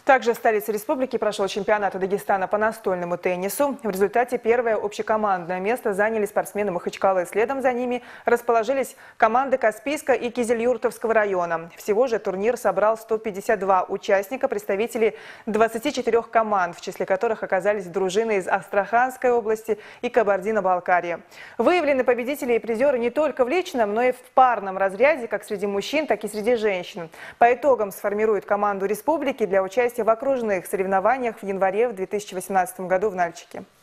Также в столице республики прошел чемпионат Дагестана по настольному теннису. В результате первое общекомандное место заняли спортсмены Махачкалы. Следом за ними расположились команды Каспийска и Кизельюртовского района. Всего же турнир собрал 152 участника, представителей 24 команд, в числе которых оказались дружины из Астраханской области и Кабардино-Балкарии. Выявлены победители и призеры не только в личном, но и в парном разряде, как среди мужчин, так и среди женщин. По итогам сформируют команду республики для участия в окружных соревнованиях в январе в 2018 году в Нальчике.